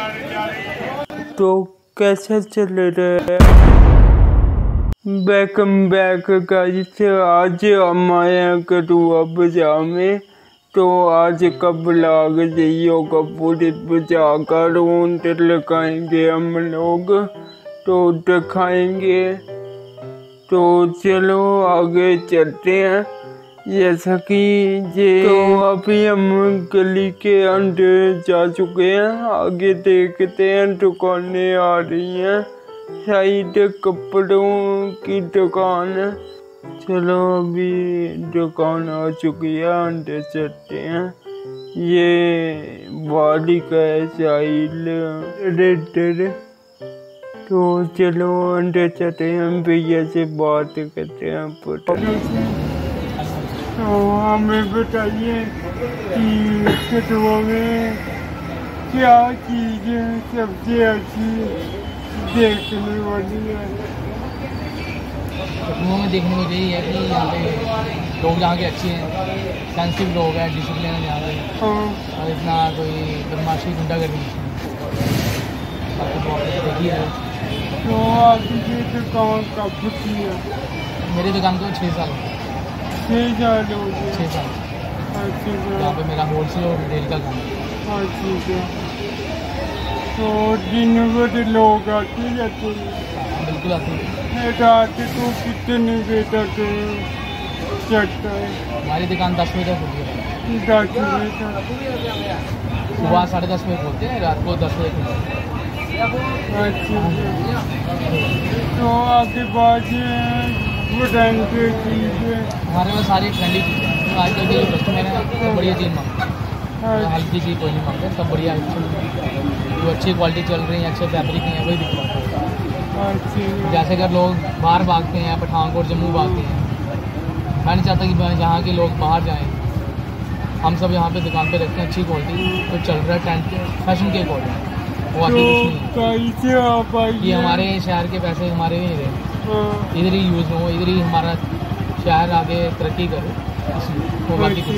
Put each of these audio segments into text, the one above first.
तो कैसे चल रहा है? Welcome back guys. आज हम आए कठुआ बाजार में। तो आज का ब्लॉग जियो का पूरी बाजार का रौंद लगाएंगे हम लोग, तो दिखाएंगे। तो चलो आगे चलते हैं। जैसा कि ये तो अभी हम गली के अंदर जा चुके हैं। आगे देखते हैं दुकानें आ रही हैं, शायद कपड़ों की दुकान है। चलो अभी दुकान आ चुकी है, अंदर चलते हैं। ये बालिका है शायद रेडर। तो चलो अंदर चलते हैं, भैया से बात करते हैं। तो हमें बताइए कि कठुआ में क्या चीज़ें सबसे अच्छी देखने वाली है? कठुआ में देखने को यही है कि यहाँ पे लोग यहाँ के अच्छे हैं, सेंसिटिव लोग हैं, डिसिप्लिन है यहाँ पे। और इतना कोई बदमाशी गुंडागर्दी देखी है। तो आपकी दुकान कब की है? मेरी दुकान को 6 साल 6 साल हो गए। 6 साल। अच्छा। यहाँ पे मेरा होलसेल और रिटेल का काम है। अच्छा। तो दिन भर लोग आते जाते हैं? बिल्कुल आते हैं। रात को कितने बजे तक चलता है? हमारी दुकान 10 बजे तक खुलती है। 10 बजे तक। सुबह 10:30 बजे खोलते हैं, रात को 10 बजे खुलते हैं। अच्छा। तो आपके पास ब्रांडेड चीज़ें? हमारे पास सारी ट्रेंडी चीज़ें हैं। आजकल के जो कस्टमर हैं सब बढ़िया चीज़ मांगते हैं, हल्की चीज़ कोई नहीं मांगते, सब बढ़िया जो अच्छी क्वालिटी चल रही है, अच्छे फैब्रिक हैं, वही दिखता है। जैसे अगर लोग बाहर भागते हैं, पठानकोट जम्मू भागते हैं, मैं नहीं चाहता कि यहाँ के लोग बाहर जाएँ। हम सब यहाँ पे दुकान पे रखते हैं अच्छी क्वालिटी, तो चल रहा है ट्रेंड के फैशन के अकॉर्डिंग। वो आगे कुछ नहीं कि हमारे शहर के पैसे हमारे ही रहे, इधर ही यूज़ हो, इधर ही हमारा शहर आगे तरक्की करे, तो बाकी कुछ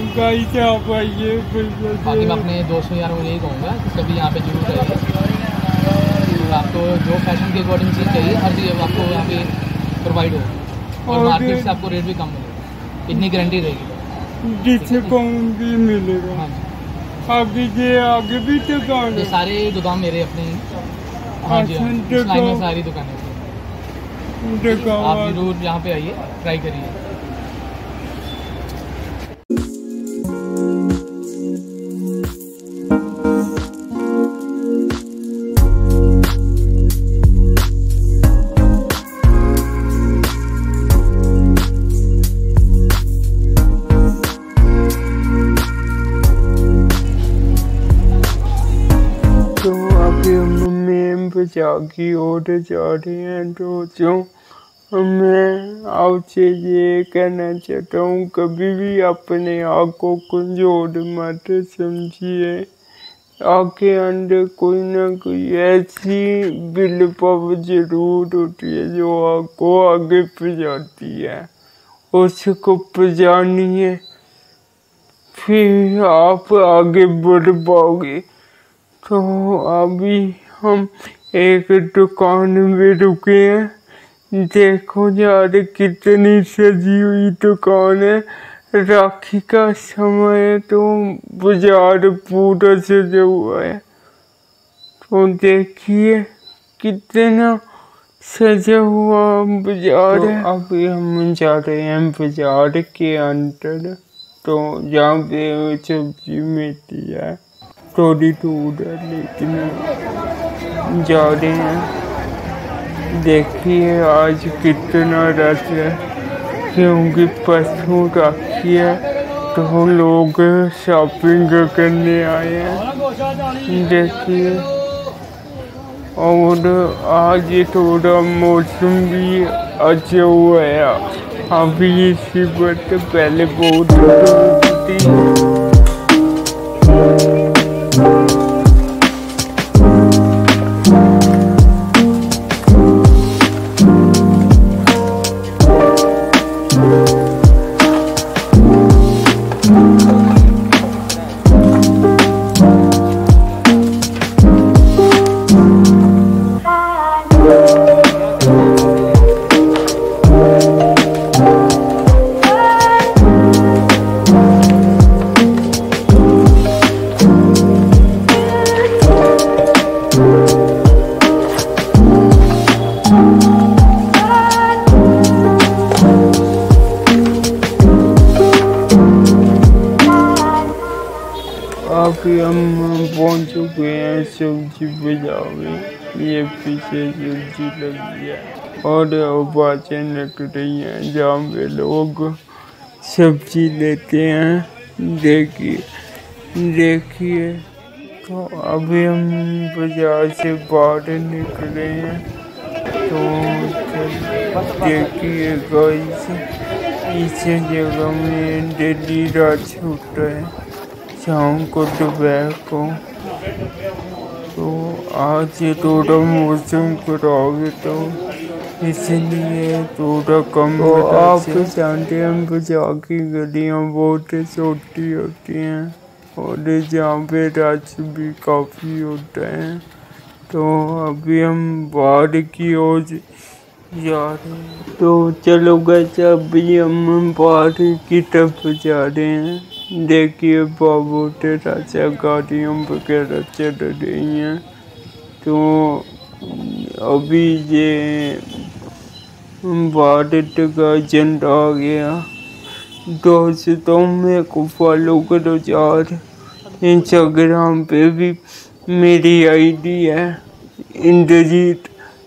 बाकी मैं अपने दोस्तों यारों को यही कहूँगा कि सभी यहाँ पे जरूर रहिए। आपको जो फैशन के अकॉर्डिंग चीज़ चाहिए हर चीज़ आपको यहाँ पे प्रोवाइड हो, और मार्केट से आपको रेट भी कम मिलेगा, इतनी गारंटी रहेगी। डिस्काउंट भी मिलेगा। हाँ जी। आगे भी दुकान है? ये सारे गोदाम मेरे अपने। हाँ जी, इस लाइन में सारी दुकानें। आप जरूर यहाँ पे आइए, ट्राई करिए। बाजार की ओर जा रहे हैं। तो मैं आपसे ये कहना चाहता हूँ, कभी भी अपने आँखों को जोड़ मत समझिए। आपके अंदर कोई ना कोई ऐसी विल पावर जरूर होती है जो आपको आगे पहुँचाती है। उसको पहुँचानिए, फिर आप आगे बढ़ पाओगे। तो अभी हम एक दुकान में रुके हैं। देखो यार कितनी सजी हुई दुकान है। राखी का समय है तो बाजार पूरा सजा हुआ है। तो देखिए कितना सजा हुआ बाजार है। तो अभी हम जा रहे हैं बाजार के अंदर, तो जहाँ पे सब्जी मिलती है। थोड़ी दूर है लेकिन जा रहे हैं। देखिए आज कितना रश है, क्योंकि परसों राखी है तो लोग शॉपिंग करने आए हैं। देखिए, और आज थोड़ा मौसम भी अच्छा हुआ है। अभी इसी वक्त पहले बहुत धूप थी। चुके हैं सब्जी बाजार में। ये पीछे सब्जी लगी है और बातें लग रही हैं जहाँ पे लोग सब्जी लेते हैं। देखिए तो अभी हम बाजार से बाहर निकले हैं। तो देखिए गाइस, इस जगह में डेली रश होता है शाम को दोपहर को। तो आज थोड़ा मौसम खराब है तो इसलिए थोड़ा कम। तो आप जानते हैं बाजार की गलियाँ बहुत छोटी होती हैं और जहाँ पे रश भी काफ़ी होता है। तो अभी हम बाहर की ओर जा रहे हैं। तो चलो गाइस, अभी हम बाहर की तरफ जा रहे हैं। देखिए बहुत राजा गाड़ियों वगैरह चल रही हैं। तो अभी ये भारत का झंडा आ गया। दोस्तों मेरे को फॉलो करो यार, इंस्टाग्राम पे भी मेरी आईडी है इंद्रजीत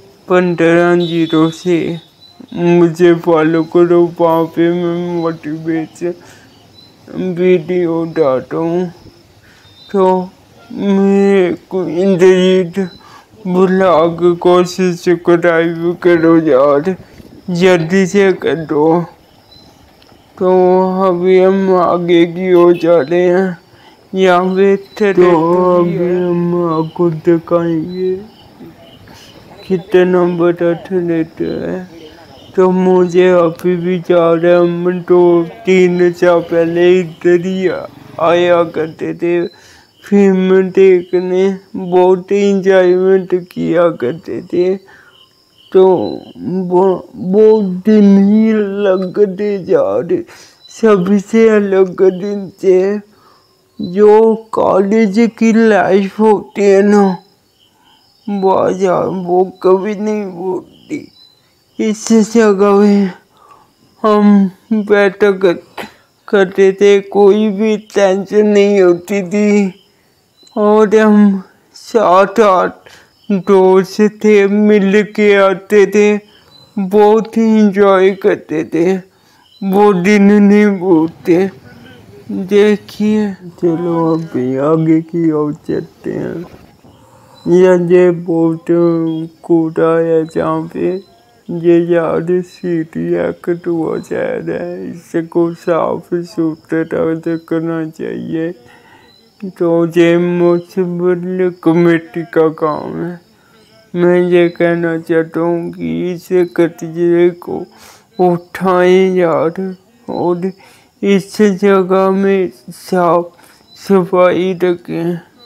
1506। मुझे फॉलो करो, वहाँ पे मैं मोटिवेशन वीडियो डालता हूँ। तो मेरे को इंद्रजीत ब्लॉग को सब्सक्राइब करो यार, जल्दी से करो। तो अभी हम आगे की ओर जा रहे हैं। यहाँ पे तो अभी हम आपको दिखाएंगे कितना बड़ा थिएटर है। तो मुझे अभी भी जा रहे हम 2-3 साल पहले इधर ही आया करते थे फिल्म देखने, बहुत इंजॉयमेंट किया करते थे। तो बहुत दिन ही लगते जा रहे, सबसे अलग दिन से जो कॉलेज की लाइफ होती है ना बाजार, वो कभी नहीं होती। इस जगह में हम बैठा करते थे, कोई भी टेंशन नहीं होती थी और हम 7-8 दोस्त थे, मिल के आते थे, बहुत ही इंजॉय करते थे। वो दिन नहीं भूलते। देखिए चलो अभी आगे की ओर चलते हैं। ये बहुत कूड़ा है जहाँ पे ये यार सीटियाँ कटुआ शहर है, इसको साफ सुथरा रखना चाहिए। तो ये म्युनिसिपल कमेटी का काम है। मैं ये कहना चाहता हूँ कि इस कचरे को उठाएं यार और इस जगह में साफ सफाई रखें।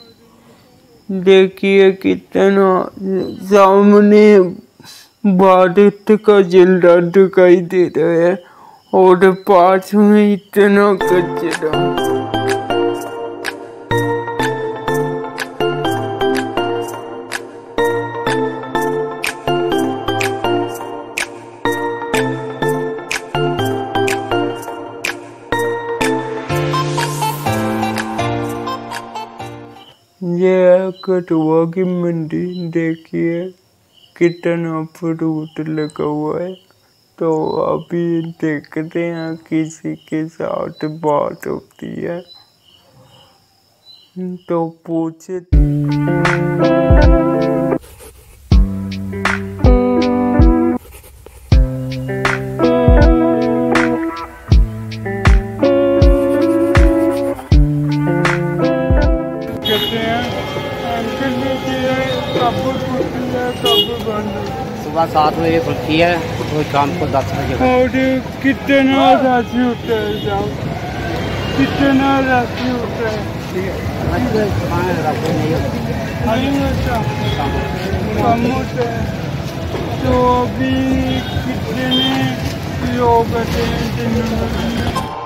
देखिए कितना सामने भारत का झंडा दिखाई दे रहा है और पास में इतना कचरा। ये कटुआ की मंडी, देखिए कितना फ्रूट लगा हुआ है। तो अभी देखते हैं किसी के साथ बात होती है तो पूछे। सुबह 7 बजे खुलती है और शाम को 10 बजे। और कितना राशि होता है साहब, कितना राशि होता है? कम होता है। तो अभी कितने लोग आते हैं दिन में?